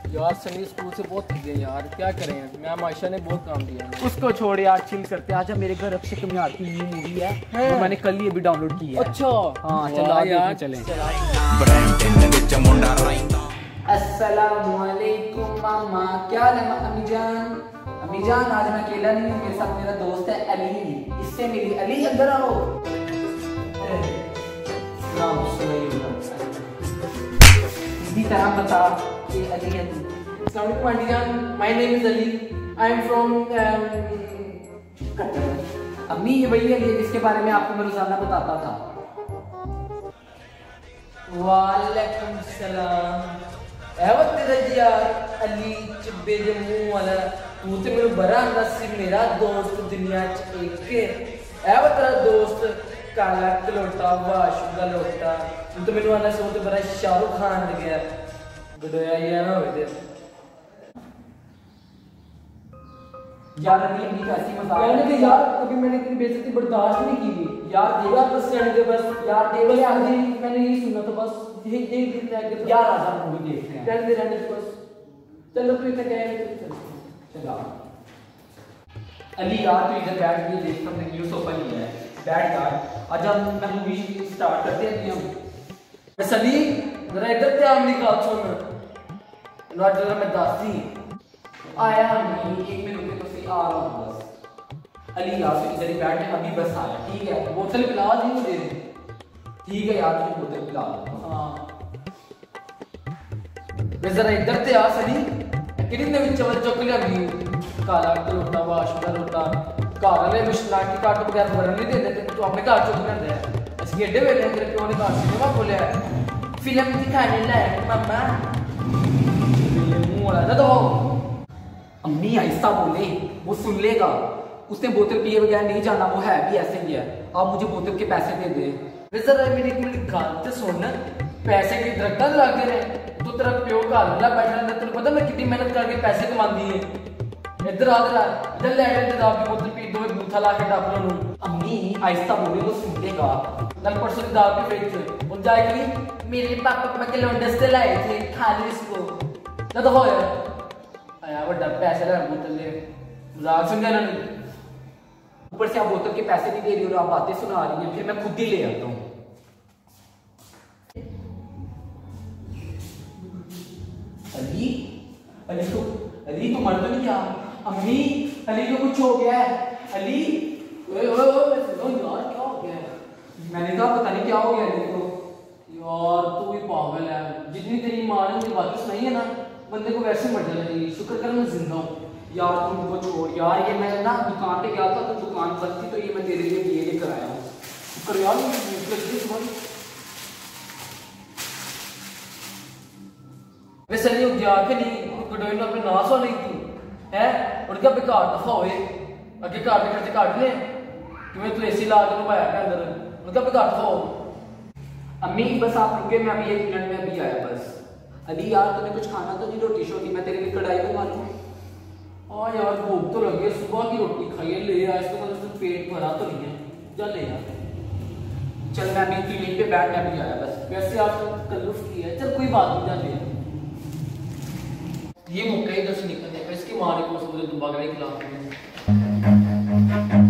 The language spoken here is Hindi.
यार सनी स्कूल से बहुत थक गए यार, क्या करें। मैम आयशा ने बहुत काम दिया है। उसको छोड़ यार, चिल करते हैं। आज मेरे घर अक्षय कुमार की न्यू मूवी है, तो मैंने कल ही अभी डाउनलोड की है। अच्छा हाँ चलो यार चलें। अस्सलामुअलैकुम मामा, क्या हाल है अम्मी जान? अम्मी जान आज मैं अकेला नहीं हूँ, मेरे साथ मेरा दोस्त है अली। इससे मिली। अली अंदर आओ। इसी तरह बता कि अली है तू। अस्सलामुअलैकुम आंटी जान, my name is Ali, I am from अम्मी ये वही अली है जिसके बारे में आपको मैं रोजाना बताता था। वालेकुम सलाम। एवं तेरा यार अली चिब्बे जम्मू वाला, तू तो मेरे बड़ा अंदर से मेरा दोस्त दुनिया च एक है। एवं तेरा दोस्त काला कलोटा वाशु का लोटा, तू तो मेरे वाला से तो बड़ा शाहरुख खान लग गया। गडोया ये ना हो दे यार अली अम्मी कैसी मजाक मैंने कि यार कभी मैंने इतनी बेइज्जती बर्दाश्त नहीं की थी यार। देगा बस रहने दे बस यार, देगा यार जी, मैंने यही सुना था बस। यही दिन रह गया यार आज हम मूवी देख रहे हैं। रहने दे बस। चलो तू इतना कह चलो अली यार तू इधर बैठ के देख, हमने न्यू सोफा लिया है, बैठ यार। आज हम मैं मूवी स्टार्ट करते हैं हम। बस अली जरा इधर ध्यान मेरी बात सुन। लौट जरा मैं दासी आया नहीं, एक मिनट रुके तो सही, आ रहा हूँ बस। अली यार तू इधर ही बैठ, अभी बस आया, ठीक है? बोतल पिला दी मुझे। ठीक है यार तुझे बोतल पिला दो। हाँ मैं जरा इधर ते आ सनी, कितने नवी चवल चुक लिया भी काला कलोटा वाशुदा लोटा घर वाले मुश्किल की काट बगैर भरन नहीं देते, तू अपने घर चुक लेंदे है। असली एडे वेले तेरे प्यो ने घर सिनेमा खोलिया है, फिल्म दिखाने लायक मम्मा मुंह वाला दे दो। अम्मी आहिस्ता बोले, वो सुन लेगा। उसने बोतल पिए बगैर नहीं जाना, वो है भी ऐसे ही है। आप मुझे बोतल के पैसे दे दे। जरा मेरी एक मिनट गाल ते सुन, पैसे की दरख्त लगे रहे तो तेरा प्यो घर वाला बैठा रहता, तेरे पता मैं कितनी मेहनत करके पैसे कमाती है। इधर आ जरा, इधर ले ले दाब की बोतल पी दो, बूथा ला के डाब लो। अम्मी आहिस्ता बोले, वो सुन लेगा। कल परसों की दाब की फ्रिज और जाएगी मेरे पापा मैं के लौंडे से लाए थे, खा ली इसको। ना तो हो यार आया वो डब पैसे ले बोतल ले, मजाक सुन जाना। ऊपर से आप बोतल के पैसे नहीं दे रही और आप बातें सुना रही हैं, फिर मैं खुद ही ले आता हूँ। अली अली तो मर तो नहीं गया? अम्मी अली को कुछ हो गया है। अली ओए ओए ओए यार क्या हो गया है? मैंने कहा पता नहीं क्या हो गया अली को। यार तू ही पागल है, जितनी तेरी माँ ने मुझे बातें सुनाई है ना, बंदे को वैसे मर जाना चाहिए। शुक्र कर मैं जिंदा हूँ। यार तुम को छोड़ यार, ये मैं ना दुकान पे गया था तो दुकान बंद थी, तो ये मैं तेरे लिए ये लेकर आया हूँ। शुक्र यार वैसे नहीं हो गया कि नहीं गडोई ने अपने नास वाली थी है, और क्या बेकार दफा होए आगे कार के खर्चे काट ले तुम्हें तू एसी ला के लुभाया के अंदर, और क्या बेकार दफा हो। अम्मी बस आप रुके, मैं अभी 1 मिनट में अभी आया बस। अली यार तुम्हें कुछ खाना तो नहीं? रोटी शोटी मैं तेरे लिए कढ़ाई में मारूं। हाँ यार भूख तो लगी है, सुबह की रोटी खाई है, ले आ इसको मतलब पेट भरा तो नहीं है, जा ले यार। चल मैं अभी तू यहीं पे बैठ, मैं अभी आया बस। वैसे आपने तकल्लुफ की है, चल कोई बात नहीं, जा ले। ये मौका इधर से निकलने का, इसकी माँ ने को मुझे दुबा के खिलाफ